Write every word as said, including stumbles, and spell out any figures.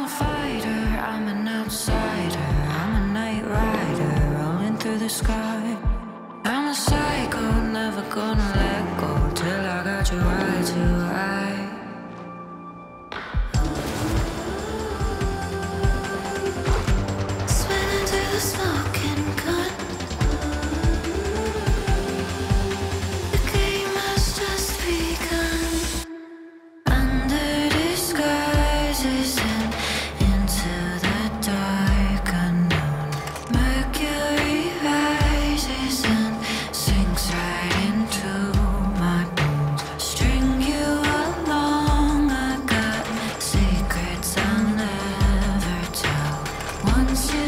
fighter, I'm an outsider, I'm a night rider, rolling through the sky. I'm a psycho, never gonna let go till I got you eye to eye. Spinning through the smoking gun. The game has just begun. Under disguises and into the dark unknown. Mercury rises and sinks right into my bones. String you along, I got secrets I'll never tell. Once you